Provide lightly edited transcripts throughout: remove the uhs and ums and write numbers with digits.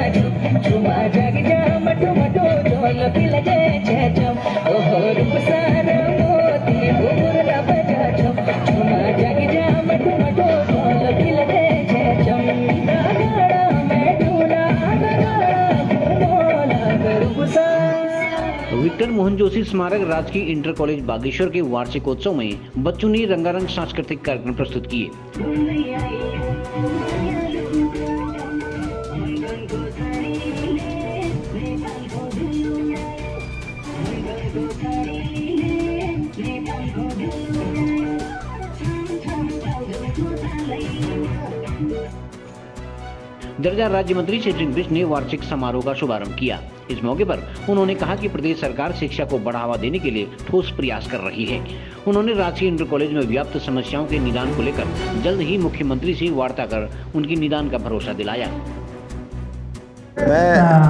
Victor Mohan Joshi स्मारक राजकीय inter college Bageshwar के वार्षिकोत्सव में बच्चों ने रंगारंग सांस्कृतिक कार्यक्रम प्रस्तुत किए। दर्जा राज्य मंत्री सचिन बिष्ट ने वार्षिक समारोह का शुभारंभ किया। इस मौके पर उन्होंने कहा कि प्रदेश सरकार शिक्षा को बढ़ावा देने के लिए ठोस प्रयास कर रही है। उन्होंने राजकीय इंटर कॉलेज में व्याप्त समस्याओं के निदान को लेकर जल्द ही मुख्यमंत्री से वार्ता कर उनकी निदान का भरोसा दिलाया। मैं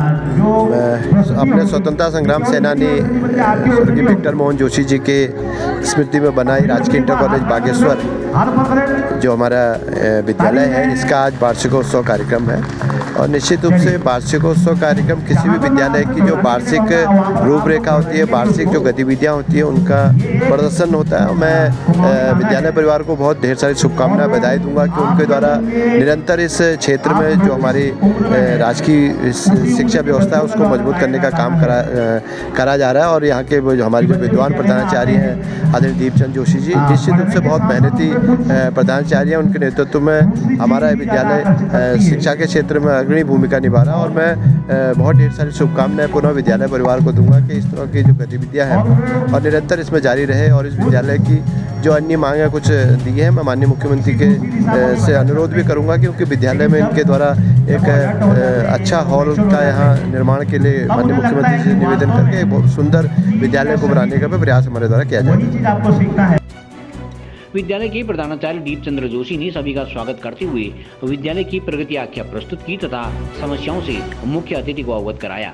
अपने स्वतंत्रता संग्राम सेनानी स्वर्गीय विक्टर मोहन जोशी जी के स्मृति में बनाई राजकीय इंटर कॉलेज बागेश्वर जो हमारा विद्यालय है, इसका आज वार्षिकोत्सव कार्यक्रम है। और निश्चित रूप से वार्षिकोत्सव कार्यक्रम किसी भी विद्यालय की जो वार्षिक रूपरेखा होती है, वार्षिक जो गतिविधियाँ होती है, उनका प्रदर्शन होता है। और मैं विद्यालय परिवार को बहुत ढेर सारी शुभकामनाएं, बधाई दूंगा कि उनके द्वारा निरंतर इस क्षेत्र में जो हमारी राजकीय शिक्षा व्यवस्था है उसको मजबूत करने का काम करा जा रहा है। और यहाँ के जो हमारे जो विद्वान प्रधानाचार्य हैं आदरणीय दीपचंद जोशी जी, निश्चित रूप से बहुत मेहनती प्रधानाचार्य हैं। उनके नेतृत्व में हमारा विद्यालय शिक्षा के क्षेत्र में अग्रणी भूमिका निभा रहा है। और मैं बहुत ढेर सारी शुभकामनाएं पुनः विद्यालय परिवार को दूंगा कि इस तरह की जो गतिविधियाँ हैं और निरंतर इसमें जारी रहे। और इस विद्यालय की जो अन्य मांगें कुछ दी है, मैं माननीय मुख्यमंत्री के से अनुरोध भी करूंगा क्योंकि विद्यालय में इनके द्वारा एक अच्छा हॉल का यहाँ निर्माण के लिए माननीय मुख्यमंत्री से निवेदन करके एक बहुत सुंदर विद्यालय को बनाने का प्रयास हमारे द्वारा किया जाएगा। विद्यालय के प्रधानाचार्य दीपचंद्र जोशी ने सभी का स्वागत करते हुए विद्यालय की प्रगति आख्या प्रस्तुत की तथा समस्याओं से मुख्य अतिथि को अवगत कराया।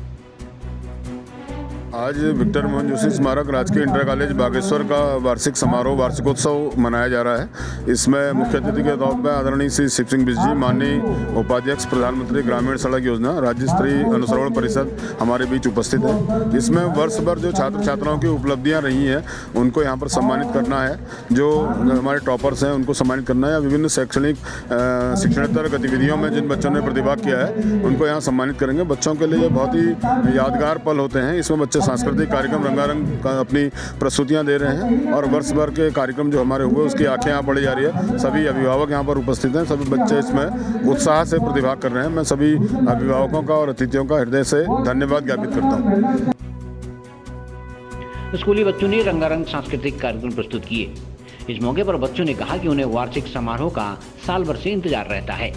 आज विक्टर मोहन जोशी स्मारक राजकीय इंटर कॉलेज बागेश्वर का वार्षिक समारोह वार्षिकोत्सव मनाया जा रहा है। इसमें मुख्य अतिथि के तौर पर आदरणीय श्री शिव सिंह बिष्ट जी, माननीय उपाध्यक्ष प्रधानमंत्री ग्रामीण सड़क योजना, राज्य स्तरीय अनुश्रवण परिषद हमारे बीच उपस्थित है। इसमें वर्ष भर जो छात्र छात्राओं की उपलब्धियां रही हैं उनको यहाँ पर सम्मानित करना है। जो हमारे टॉपर्स हैं उनको सम्मानित करना है या विभिन्न शैक्षणिक शिक्षणेतर गतिविधियों में जिन बच्चों ने प्रतिभाग किया है उनको यहाँ सम्मानित करेंगे। बच्चों के लिए ये बहुत ही यादगार पल होते हैं। इसमें बच्चे सांस्कृतिक कार्यक्रम रंगारंग अपनी प्रस्तुतियां दे रहे हैं और वर्ष भर के कार्यक्रम जो हमारे हुए उसकी आंखें यहाँ पढ़ी जा रही है। सभी अभिभावक यहाँ पर उपस्थित हैं, सभी बच्चे इसमें उत्साह से प्रतिभाग कर रहे हैं। मैं सभी अभिभावकों का और अतिथियों का हृदय से धन्यवाद ज्ञापित करता हूँ। स्कूली बच्चों ने रंगारंग सांस्कृतिक कार्यक्रम प्रस्तुत किए। इस मौके पर बच्चों ने कहा कि उन्हें वार्षिक समारोह का साल भर से इंतजार रहता है।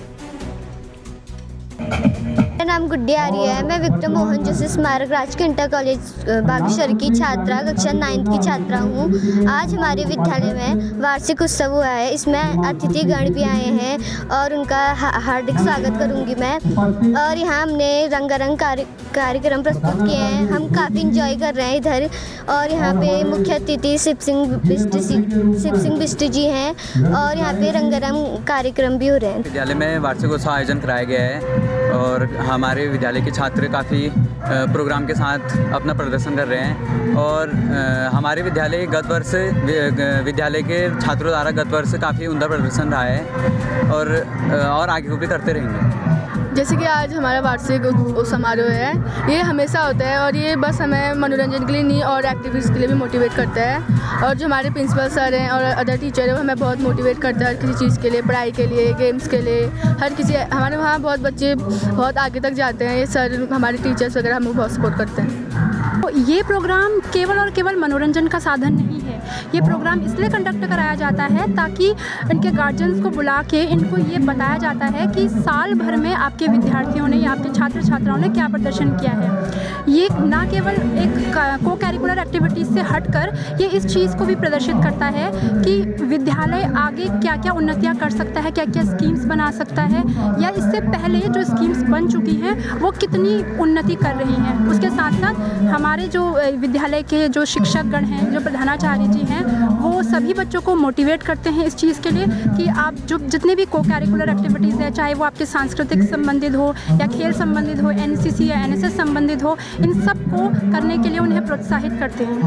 मेरा नाम गुड्डी आर्य है। मैं विक्टर मोहन जोशी स्मारक राजकीय इंटर कॉलेज बागेश्वर की छात्रा कक्षा 9th की छात्रा हूँ। आज हमारे विद्यालय में वार्षिक उत्सव हुआ है। इसमें अतिथिगण भी आए हैं और उनका हार्दिक स्वागत करूँगी मैं। और यहाँ हमने रंगारंग कार्यक्रम प्रस्तुत किए हैं। हम काफ़ी इंजॉय कर रहे हैं इधर। और यहाँ पे मुख्य अतिथि शिव सिंह बिष्ट जी हैं और यहाँ पे रंगारंग कार्यक्रम भी हो रहे हैं। विद्यालय में वार्षिकोत्सव आयोजन कराया गया है और हमारे विद्यालय के छात्र काफ़ी प्रोग्राम के साथ अपना प्रदर्शन कर रहे हैं। और हमारे विद्यालय विद्यालय के छात्रों द्वारा गत वर्ष काफ़ी उम्दा प्रदर्शन रहा है और आगे को भी करते रहेंगे। जैसे कि आज हमारा वार्षिक समारोह है, ये हमेशा होता है और ये बस हमें मनोरंजन के लिए नहीं और एक्टिविटीज़ के लिए भी मोटिवेट करता है। और जो हमारे प्रिंसिपल सर हैं और अदर टीचर हैं वो हमें बहुत मोटिवेट करता है हर किसी चीज़ के लिए, पढ़ाई के लिए, गेम्स के लिए, हर किसी। हमारे वहाँ बहुत बच्चे बहुत आगे तक जाते हैं। ये सर हमारे टीचर्स वगैरह हमें बहुत सपोर्ट करते हैं। ये प्रोग्राम केवल और केवल मनोरंजन का साधन नहीं है। ये प्रोग्राम इसलिए कंडक्ट कराया जाता है ताकि इनके गार्जियंस को बुला के इनको ये बताया जाता है कि साल भर में आपके विद्यार्थियों ने या आपके छात्र छात्राओं ने क्या प्रदर्शन किया है। ये ना केवल एक को करिकुलर एक्टिविटीज़ से हटकर ये इस चीज़ को भी प्रदर्शित करता है कि विद्यालय आगे क्या क्या उन्नतियाँ कर सकता है, क्या क्या स्कीम्स बना सकता है या इससे पहले जो स्कीम्स बन चुकी हैं वो कितनी उन्नति कर रही हैं। उसके साथ साथ हमारे जो विद्यालय के जो शिक्षकगण हैं, जो प्रधानाचार्य जी हैं वो सभी बच्चों को मोटिवेट करते हैं इस चीज़ के लिए कि आप जो जितने भी को कैरिकुलर एक्टिविटीज़ है, चाहे वो आपके सांस्कृतिक संबंधित हो या खेल संबंधित हो, NCC या NSS संबंधित हो, इन सब को करने के लिए उन्हें प्रोत्साहित करते हैं।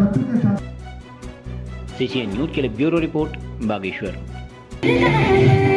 CCN न्यूज़ के लिए ब्यूरो रिपोर्ट बागेश्वर।